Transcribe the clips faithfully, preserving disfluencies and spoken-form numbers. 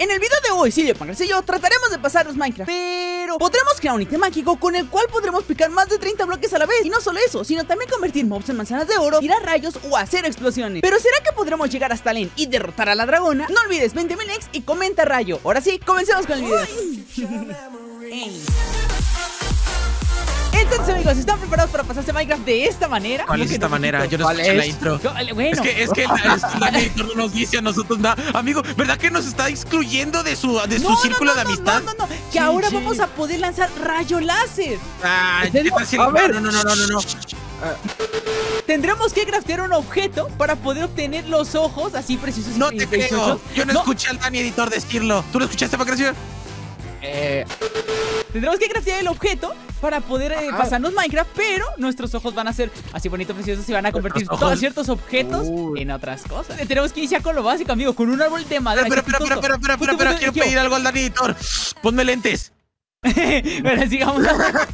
En el video de hoy, Silvio, Pancras y yo trataremos de pasarnos Minecraft, pero podremos crear un ítem mágico con el cual podremos picar más de treinta bloques a la vez. Y no solo eso, sino también convertir mobs en manzanas de oro, tirar rayos o hacer explosiones. Pero ¿será que podremos llegar hasta Len y derrotar a la dragona? No olvides veinte mil likes y comenta rayo. Ahora sí, comencemos con el video. Entonces, amigos, ¿están preparados para pasarse Minecraft de esta manera? ¿Cuál es esta manera? Yo no escuché la intro. Bueno. Es que, es que la editor no nos dice a nosotros nada. Amigo, ¿verdad que nos está excluyendo de su, de su no, círculo no, no, de amistad? No, no, no, no. Que sí, ahora sí. vamos a poder lanzar rayo láser. Ah, ¿qué está haciendo? A ver. No, no, no, no, no, no. Tendremos que craftear un objeto para poder obtener los ojos así precisos. No te creo. Yo no, no escuché al Dani editor decirlo. ¿Tú lo escuchaste, Pancracio? Eh... Tendremos que craftear el objeto para poder eh, pasarnos Minecraft, pero nuestros ojos van a ser así bonitos, preciosos y van a convertir todos ciertos objetos uh. en otras cosas. Eh, tenemos que iniciar con lo básico, amigo, con un árbol de madera. Pero, pero, pero, pero, pero, pero, pero, quiero pedir algo al Dani editor. Ponme lentes. Bueno, sigamos.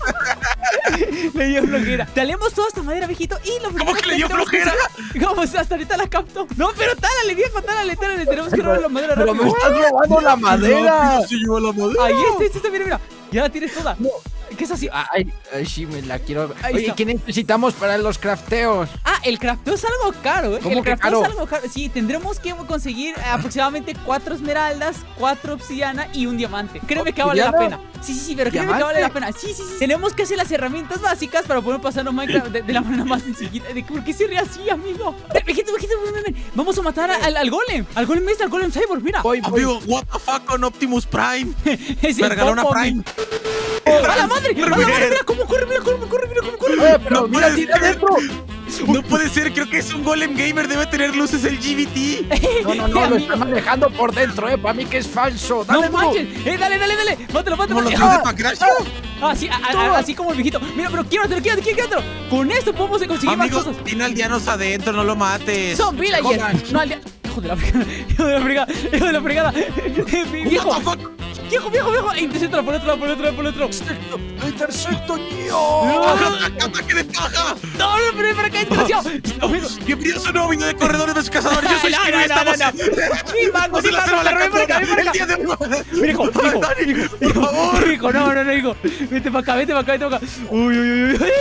Le dio flojera. Talemos toda esta madera, viejito. Y lo ¿Cómo que le dio flojera? ¿Cómo? Hasta ahorita la capto. No, pero tálale, viejo, tálale, tálale. Tenemos que robar la madera rápido. Pero me estás robando la madera. Se llevó la madera. Ahí está, está, está, mira, mira. Ya la tienes toda. No. ¿Qué es así? Ay, ay, sí, me la quiero. Ahí Oye, está. ¿Qué necesitamos para los crafteos? Ah, el crafteo es algo caro, ¿eh? ¿Cómo el crafteo caro? es algo caro. Sí, tendremos que conseguir aproximadamente cuatro esmeraldas, cuatro obsidiana y un diamante. Créeme que vale la pena. Sí, sí, sí, pero créeme que vale la pena. Sí, sí, sí. Tenemos que hacer las herramientas básicas para poder pasarnos Minecraft de, de la manera más sencillita. ¿Por qué se ríe así, amigo? Vejito, vejito, ven, ven. Vamos a matar al, al golem. Al golem este, al golem cyborg, mira. Voy, voy. Amigo, what the fuck con Optimus Prime. Es me regaló una Prime. ¡A la madre! ¡A la madre! ¡Mira cómo corre! ¡Mira cómo corre! ¡Mira cómo corre! Eh, pero no mira, tira adentro. No puede ser, creo que es un golem gamer. Debe tener luces L G B T. No, no, no, lo está manejando por dentro, eh. Para mí que es falso. Dale, no manches. Eh, dale, dale, dale. Mátalo, mátalo. Como los videos de Pancracio. Ah, sí, a, a, así como el viejito. Mira, pero quédatelo, quédatelo, quédatelo. Con esto podemos conseguir Amigo, más cosas. Tiene aldeanos adentro, no lo mates. Son villagers. No, aldeanos. Hijo de la fregada. Hijo de la fregada. Hijo de la fregada. Viejo. Viejo, viejo, viejo. Interceptalo por el otro lado, por el otro lado, por el otro. Intercepto, tío. ¡Ataque de paja! No, no, pero para acá, desgraciado. Bienvenidos a un nuevo video de corredores de cazadores. Yo soy Shiro y estamos en... Sí, mango, sí, mango. Ven para acá, ven para acá. Mira, hijo, hijo, por favor. Hijo, no, no, no, hijo. Vete para acá, vete para acá, vete para acá. Uy, uy, uy, uy.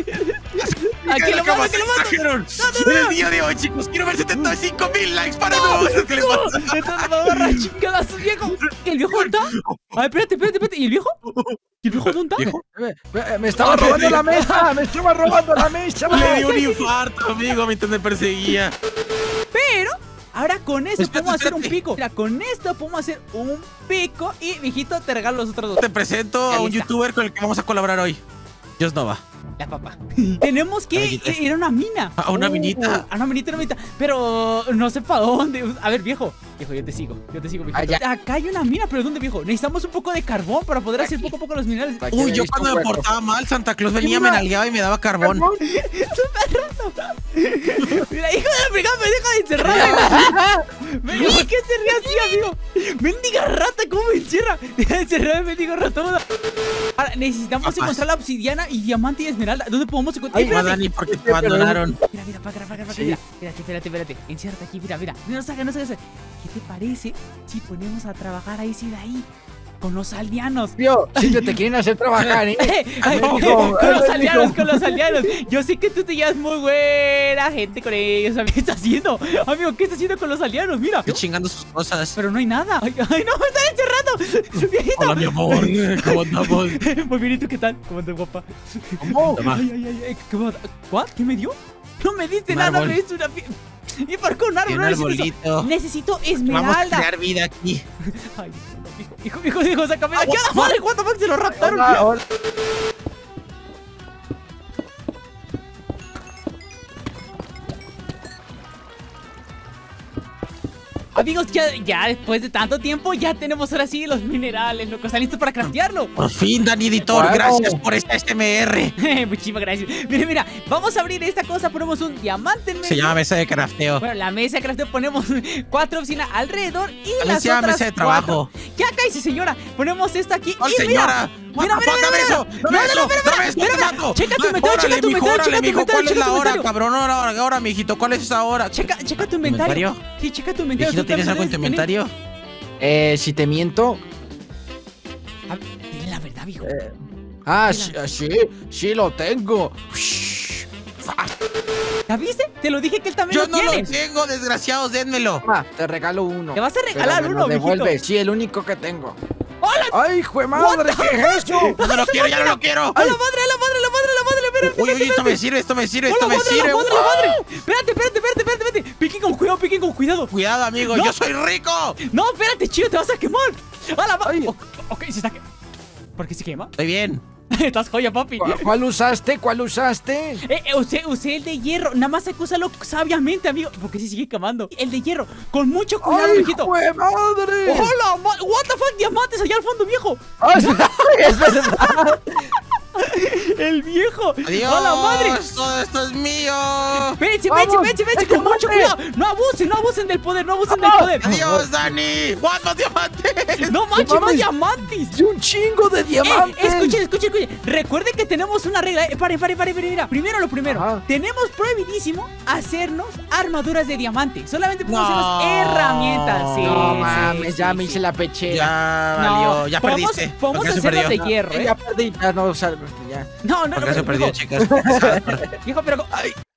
Aquí lo mato, aquí lo mato. No, no, no. En el día de hoy, chicos, quiero ver setenta y cinco mil likes para no. ¿Qué le pasa? Entonces me agarra chingadas, viejo. ¿El viejo está? A ver, espérate, espérate, espérate. ¿Y el viejo? ¿Y el viejo dónde está? Me, me, me estaba robando la mesa. Me estaba robando la mesa. Le dio un infarto, amigo, mientras me perseguía. Pero ahora con esto espérate, podemos espérate. hacer un pico. Mira, con esto podemos hacer un pico. Y, viejito, te regalo los otros dos. Te presento a un youtuber con el que vamos a colaborar hoy. Just Nova. La papá. Tenemos que ir a una mina. A una uh, minita. A una minita, una minita. Pero no sé para dónde. A ver, viejo. Viejo, yo te sigo. Yo te sigo, viejo. Acá hay una mina, pero ¿dónde, viejo? Necesitamos un poco de carbón para poder hacer poco a poco los minerales. Uy, yo cuando me portaba mal, Santa Claus venía, me nalgueaba y me daba carbón. ¡Súper rato! Mira, hijo de la fregada, me deja de encerrar. Vení, ¿qué se ríe así, amigo? Mendiga rata, ¿cómo me encierra? Deja de encerrar, mendigo ratón. Ahora, necesitamos Papás. encontrar la obsidiana y diamante y esmeralda. ¿Dónde podemos encontrar? Ay, Dani, ¿por qué te abandonaron? Mira, mira, para acá, para acá, para acá. Mira, espérate, espérate, espérate. Enciérrate aquí, mira, mira. No salga, no salga. ¿Qué te parece si ponemos a trabajar a ese de ahí? Con los aldeanos. Tío, si te quieren hacer trabajar, ¿eh? Ay, con los aldeanos, con los aldeanos. Yo sé que tú te llevas muy buena gente con ellos. ¿Qué estás haciendo? Amigo, ¿qué estás haciendo con los aldeanos? Mira. Estoy chingando sus cosas. Pero no hay nada. Ay, ay no, me están encerrando. Viejito. Hola, mi amor. ¿Cómo andamos? Muy bien, ¿y tú qué tal? ¿Cómo andas, guapa? ¿Cómo? Ay, ay, ay. ¿Qué, ¿What? ¿Qué me dio? No me diste nada, me diste una... Y por qué un árbol, no necesito, necesito esmeralda. Vamos a crear vida aquí. Ay, hijo, hijo, hijo, hijo, sácame de aquí a la madre. ¿Cuánto más se lo raptaron? Hola, hola. Amigos, ya, ya después de tanto tiempo ya tenemos ahora sí los minerales, loco. ¿Están listos para craftearlo? Por fin, Dani Editor, bueno. Gracias por esta S M R. Muchísimas gracias. Mira, mira, vamos a abrir esta cosa, ponemos un diamante en medio. Se llama mesa de crafteo. Bueno, la mesa de crafteo ponemos cuatro oficinas alrededor y También las se llama otras mesa de trabajo. Cuatro. Ya cállese, señora. Ponemos esta aquí ¡Oh, y señora! Mira, mira, mira, mira, mira. eso! ¡Dame eso! ¡Dame eso! ¡Te mato! Checa tu inventario, checa tu inventario, checa tu inventario. ¿Cuál es la hora, cabrón? Ahora, ahora, mijito, ¿cuál es esa hora? Checa, checa tu inventario. Sí, checa tu inventario. ¿Mijito, tienes algo en tu inventario? Eh, si te miento. A ver, dile la verdad, viejo. Eh, ah, sí, sí, sí lo tengo. ¿Ya viste? Te lo dije que él también Yo lo no tiene. lo tengo, desgraciados, dénmelo. Ah, te regalo uno. ¿Te vas a regalar pero me uno, lo devuelves. mijito? Sí, el único que tengo. ¡Hola! ¡Ay, jue madre! ¿Qué es eso? Ya no lo quiero, ya no lo quiero. ¡A la madre, a la madre, a la madre, a la madre! Espérate, Uy, uy, espérate, esto me espérate. sirve, esto me sirve, ¡A esto la me madre, a sirve. la madre, a la madre! Espérate, espérate, espérate, espérate, espérate. Piquen con cuidado, piquen con cuidado. Cuidado, amigo, No. yo soy rico. No, espérate, chido, te vas a quemar. ¡A la madre! Ay. Ok, ok, se está que... ¿Por qué se quema? Estoy bien. Estás joya, papi. ¿Cuál, cuál usaste? ¿Cuál usaste? Eh, eh, usé, usé el de hierro. Nada más hay que usarlo sabiamente, amigo. Porque se sigue quemando. El de hierro. Con mucho cuidado, ¡Ay, viejito. jue madre! ¡Hola! ma- ¡What the fuck! ¡Diamantes allá al fondo, viejo! Ah, es verdad. ¡El viejo! Adiós. ¡A la madre! Todo esto es mío. ¡Vence, Vamos, vence, vence, vence! ¡Con mucho diamante. cuidado! ¡No abusen, no abusen del poder! ¡No abusen del Ah. poder! Adiós, Dani. ¡Cuántos diamantes! ¡No manches, mames. más diamantes! ¡Y un chingo de Eh, diamantes! escuchen, escuchen, escuchen. Recuerden que tenemos una regla. Eh, pare, pare, pare, pare, mira. Primero lo primero. Ajá. Tenemos prohibidísimo hacernos armaduras de diamante. Solamente podemos No. hacernos herramientas. Sí, No sí, mames, sí, ya sí. me hice la pechera. Ya No, valió, ya podemos- perdiste. podemos ¿Por qué se hacerlas perdió? de hierro, Eh, ¿eh? Ya perdí, ya no salgo, ya. No, no, ¿Por no. qué se no, perdió, no. chicas? Viejo, pero...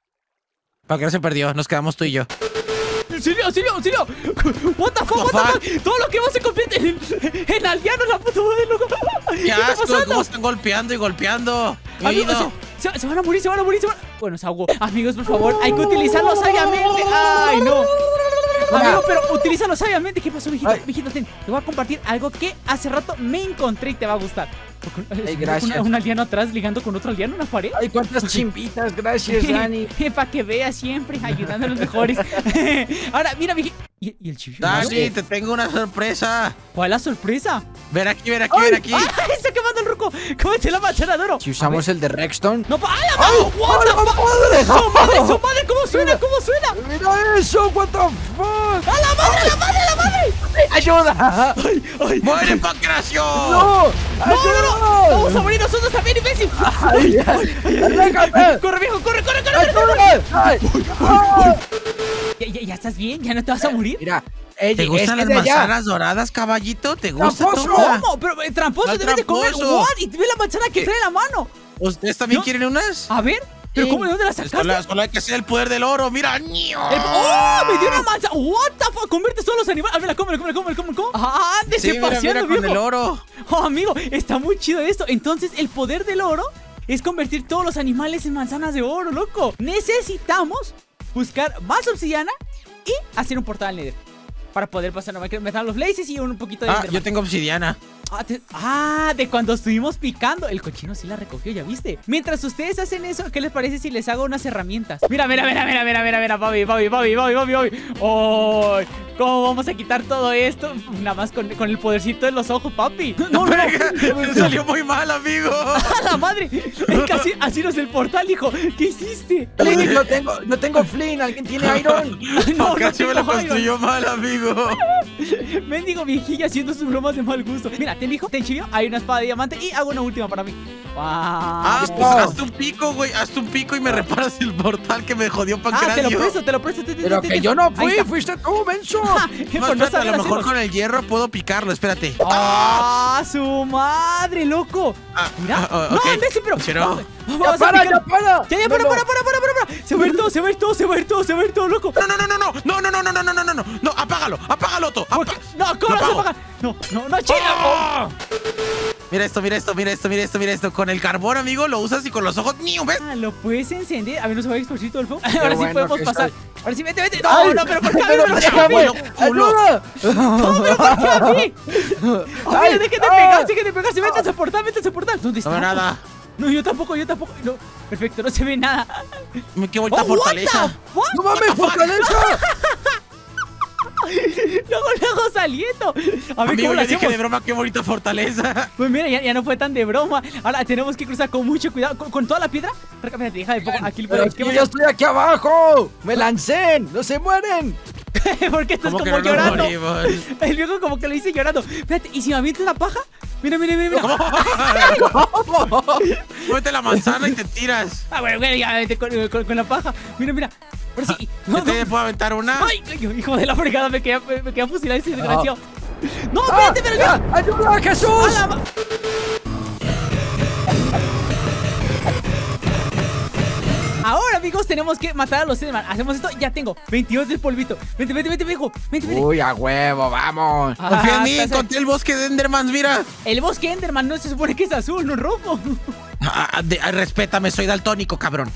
¿Para qué se perdió? Nos quedamos tú y yo. ¡Auxilio, auxilio, auxilio! What the fuck, what the fuck? Todo lo que va se convierte en, en aldeanos, la puta madre, loco. ¡Qué está asco! pasando? ¿Cómo están golpeando y golpeando? Mi Amigos, oído. se, se- se van a morir, se van a morir, se van a... Bueno, se ahogó. Amigos, por favor, hay que utilizarlo sabiamente. ¡Ay, no! Amigo, pero utilízalo sabiamente. ¿Qué pasó, mijito? Ay. Mijito, ten, te voy a compartir algo que hace rato me encontré y te va a gustar. Ay, Un- gracias. Un aldeano atrás ligando con otro aldeano en una pared. Ay, cuántas chimpitas, gracias, Dani. Para que veas siempre, ayudando a los mejores. Ahora, mira, mijito. ¿Y, y el chifio? Dani, te tengo una sorpresa. ¿Cuál es la sorpresa? Ven aquí, ven aquí, ven aquí. ¡Ay, está quemando el ruco! ¡Cómete la manzana de oro! Si usamos el de Rexton. ¡No, pa! ¡Ay, la madre! ¡What the fuck! ¡Su madre, su madre! ¿Cómo suena? ¿Cómo suena? ¡Mira eso! ¿What the fuck? ¡A la madre, a la madre, a la madre! ¡Ayuda! ¡Ay, ay! ¡Muere, Pancracio! ¡No! ¡No, no, no! ¡Vamos a morir nosotros también, imbécil! ¡Ay, ay! ¡Aléjate! ¡Corre, viejo! ¡Corre, corre, corre! ¡Ayuda! ¡Ay! ¡Ah! ¿Ya, ya, ya estás bien? ¿Ya no te vas a morir? Mira, ella, ¿Te gustan es las de allá. manzanas doradas, caballito? ¿Te gusta? ¡Tramposo! Toma. ¿Cómo? Pero eh, tramposo, No, debes de comer. tramposo. ¿What? Y ve la manzana que trae en la mano. ¿Ustedes también ¿No? quieren unas? A ver, ¿pero Sí. cómo? ¿De dónde la Solo, sacaste? solo hay que hacer el poder del oro. ¡Mira! ¡Ño! El- ¡Oh! ¡Me dio una manzana! ¿What the fuck? Conviertes todos los animales. A ver, cómela, cómela, cómela, cómela, cómela. ¡Ah! ¡De Sí, mira, mira, con el oro. Oh, amigo, está muy chido esto. Entonces, el poder del oro es convertir todos los animales en manzanas de oro, loco. Necesitamos buscar más obsidiana y hacer un portal al Nether para poder pasar a meter los blazes y un poquito de Ah, Enderman. yo tengo obsidiana. Ah, te- ah, de cuando estuvimos picando. El cochino sí la recogió, ¿ya viste? Mientras ustedes hacen eso, ¿qué les parece si les hago unas herramientas? Mira, mira, mira, mira, mira, mira, mira, papi, papi, papi, papi, papi, papi. Oh, ¿cómo vamos a quitar todo esto? Nada más con, con el podercito de los ojos, papi. No, no, no. Me salió muy mal, amigo. ¡A la madre! Es que así, así no es el portal, hijo. ¿Qué hiciste? Flynn, no tengo, no tengo Flynn. ¿Alguien tiene Iron? No, Casi me lo tengo iron. construyó mal, amigo. Mendigo viejilla haciendo sus bromas de mal gusto. Mira, te dijo, te enchivió, hay una espada de diamante y hago una última para mí. ¡Wow! Ah, pues hazte un pico, güey. Hazte un pico y me reparas el portal que me jodió Ah, Pancracio. te lo presto, te lo presto. te- te- Pero te- que te- yo no Ahí fui, está. fuiste tú, menso. Ja, No, por no espérate, a saber lo mejor hacerlo. con el hierro puedo picarlo, espérate. ¡Ah, su madre, loco! Ah, Mira, ah, no, ok. imbécil, pero... Pero- Vamos ¡Ya a para, picar. ya para! Ya, ya, para, No, para, no. para, para, para, para. Se va a ir todo, se va a ir todo, se va a ir todo, se va a ir todo, loco. No, no, no, no, no, no, no, no, no, no, no, no, no, no, no, apágalo, apágalo, Otto. ¿Por qué? apa- No, ¿cómo Lo no se apago. apaga? No, no, no, chica. ¡Oh! Mira esto, mira esto, mira esto, mira esto, mira esto. Con el carbón, amigo, lo usas y con los ojos, ¡niu! ¿Ves? Ah, lo puedes encender. A ver, no se va a explotar todo el fuego. Ahora sí bueno podemos que pasar. soy. Ahora sí, vete, vete. No, Ay, no, pero ¿por qué a mí? pero ¿Pero por qué a mí? déjame. culo. ¡Ayuda! No, pero ¿por qué a mí? A Ay, ver, dejen de ah. pegarse, dejen de pegarse. Vete a ese portal, vete a ese portal. ¿Dónde está? No veo nada. No, yo tampoco, yo tampoco. No, perfecto, no se ve nada. Qué bonita Oh, what fortaleza. the fuck? ¡No mames, fortaleza! Luego, luego saliendo. A ver, Amigo, ¿cómo lo yo dije hacemos? de broma, qué bonita fortaleza. Pues mira, ya, ya no fue tan de broma. Ahora tenemos que cruzar con mucho cuidado. ¿Con, con toda la piedra? Espérate, deja de poco. Aquí Pero lo es que yo ya estoy aquí abajo. ¡Me lancé! ¡No se mueren! Porque estás ¿Cómo como que no nos llorando. morimos? El viejo como que lo hice llorando. Espérate, ¿y si me aviento una paja? Mira, mira, mira, mira. Muévete la manzana y te tiras. Ah, bueno, bueno, ya vete con, con- con la paja. Mira, mira. Ahora sí. No, ¿Yo te no. puedo aventar una? Ay, hijo de la fregada, me quedé, me, me quedé fusilado ese desgraciado. No, espérate, pero ya. ¡Ayuda, Jesús! A la... Ahora, amigos, tenemos que matar a los Enderman. Hacemos esto, ya tengo veintidós del polvito. Vente, vente, vente, viejo. Vente, vente. Uy, a huevo, vamos. Ah, Confía en mí, estás... encontré el bosque de Enderman, mira. El bosque Enderman no se supone que es azul, no es rojo. Ah, de, ah, respétame, soy daltónico, cabrón.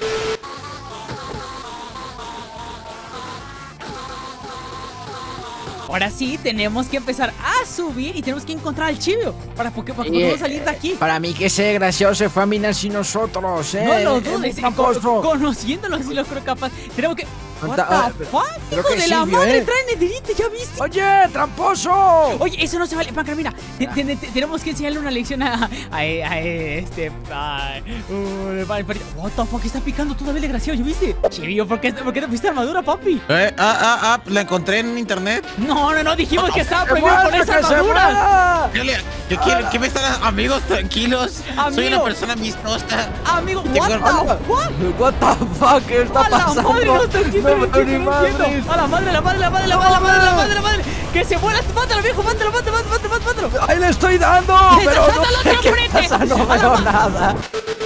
Ahora sí, tenemos que empezar a subir y tenemos que encontrar al chivio para, para, para que podamos salir de aquí. Para mí que ese gracioso fue a minar sin nosotros, ¿eh? No lo dudes, con, conociéndolo si lo creo capaz. Tenemos que... What the fuck, hijo de la madre, trae nederite, ¿ya viste? Oye, tramposo. Oye, eso no se vale, Pancra, mira, te, te, te, tenemos que enseñarle una lección a, a, a este, a, uh, what the fuck, está picando todavía el desgraciado, ¿ya viste? Chivio, ¿por qué, ¿por qué te pusiste armadura, papi? Eh, ah, ah, ah, la encontré en internet. No, no, no, dijimos que estaba prohibido ponerse armadura. ¿Qué, ¿Qué quieren? ¿Qué me están, amigos, tranquilos? Amigo. Soy una persona amistosa. Amigo, what the fuck? What the fuck, ¿qué está pasando? Madre, no te entiendo, no, no, no, no entiendo. A la madre, la madre, la madre, la madre, la madre, la madre, la madre. Que se muera, mátalo, viejo, mátalo, mátalo, mátalo, mátalo, mátalo. Ahí le estoy dando, pero no sé qué pasa, no veo nada.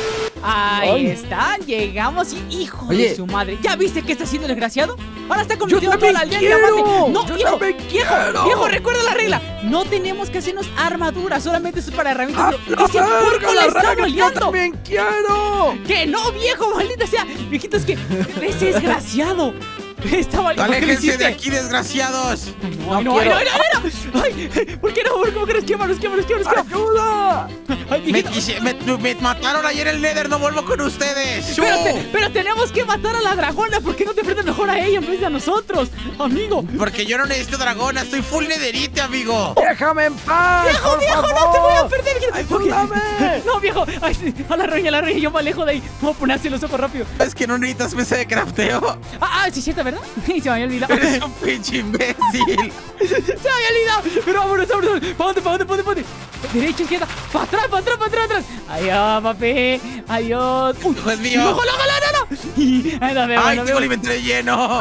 Ahí Ay. está, llegamos y hijo Oye. de su madre. ¿Ya viste qué está haciendo el desgraciado? Ahora está convirtiendo Yo toda la también aldea en diamante. quiero. No, Yo viejo, también viejo, quiero. viejo, recuerda la regla. No tenemos que hacernos armadura, solamente eso es para herramientas. ¡A Pero la ese puerco verga, la la está regla! ¡Yo boleando. también quiero! Que no, viejo, maldita sea. Viejito, es que ese desgraciado está valiendo. Aléjense de aquí, desgraciados. No, no, no, no, no, no. Ay, ¿por qué no? ¿Por qué nos quema, nos quema, nos quema, nos quema? ¡Ayuda! Ay, Me, viejito. quise- me- me mataron ayer el Nether, no vuelvo con ustedes. Pero, te- pero tenemos que matar a la dragona. ¿Por qué no te enfrentas mejor a ella en vez de a nosotros, amigo? Porque yo no necesito dragona, estoy full nederite, amigo. ¡Déjame en paz! ¡Viejo, por viejo, favor. no te voy a perder! viejito. ¡Ayúdame! No, viejo, ay, sí, a la roña, a la roña, yo me alejo de ahí. Vamos a ponerse los ojos rápido. Es que no necesitas mesa de crafteo. Ah, ah, sí, cierto, ¿verdad? Sí, se me había olvidado. Eres un pinche imbécil. Se me había olvidado. Pero vámonos, vámonos. ¿Para dónde, para dónde, para dónde? Derecha, izquierda. Para atrás, para atrás, para atrás, atrás. Adiós, papi. Adiós. Uy, Hijo es mío. ¡No, no, no, no, no! Ay, nos vemos, Ay, nos tengo vemos. el inventario lleno.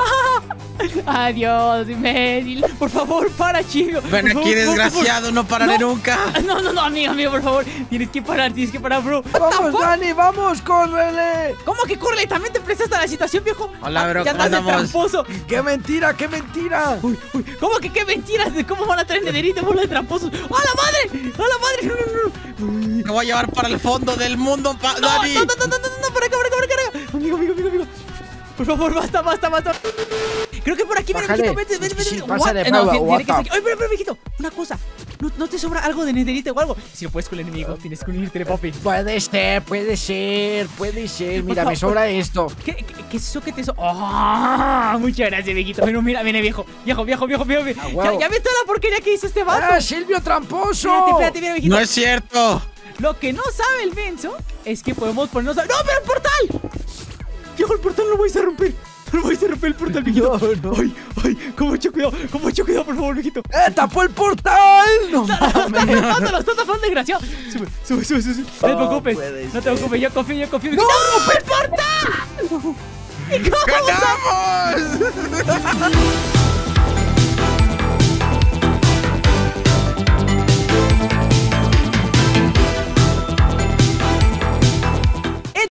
Adiós, imbécil. Por favor, para, chico. Ven aquí, desgraciado, no pararé No. nunca. No, no, no, amigo, amigo, por favor. Tienes que parar, tienes que parar, bro. What the ¡Vamos, fuck? Dani! ¡Vamos, córrele! ¿Cómo que corre? ¿También te prestaste a la situación, viejo? Hola, Ah, bro, ya ¿cómo andas de andamos? tramposo. ¡Qué mentira, qué mentira! Uy, uy, ¿cómo que qué mentiras? ¿Cómo van a traer nederita, bola de tramposos? ¡A la madre! ¡A la madre! No, no, no. Uy. Me voy a llevar para el fondo del mundo, pa No, Dani. no, no, no, no, no, no, por acá, por acá, por acá, por acá. Amigo, amigo, amigo, amigo. Por favor, basta, basta, basta. Creo que por aquí, mira, Bájale. viejito, vete, vete, Sí, vete. pasa de What? No, prueba, tiene, tiene que what ser aquí. Oye, pero, pero, viejito, una cosa. ¿No, ¿No te sobra algo de nederita o algo? Si no puedes con el enemigo, tienes que unirte, papi. Puede ser, puede ser, puede ser. Mira, Por me favor. sobra esto. ¿Qué, qué, qué es eso que te so... ¡Oh! Muchas gracias, viejito. Pero mira, viene viejo. Viejo, viejo, viejo, viejo. Ah, Ya, huevo. ya ves toda la porquería que hizo este vato. ¡Ah, Silvio Tramposo! Espérate, espérate, mira, viejito. No es cierto. Lo que no sabe el Benzo es que podemos ponernos a... ¡No, pero el portal! Viejo, el portal no lo vais a romper. No lo vais a romper el portal, viejito. No, no. Ay, ay, con mucho cuidado, con mucho cuidado, por favor, viejito. ¡Eh, tapó el portal! ¡No Está mames! tapando, lo está tapando, desgraciado. Sube, sube, sube, sube. No te No preocupes. puede No te ser. preocupes, yo confío, yo confío. ¡No! ¡No rompe el portal! ¿Y cómo vamos a- ¡Ganamos!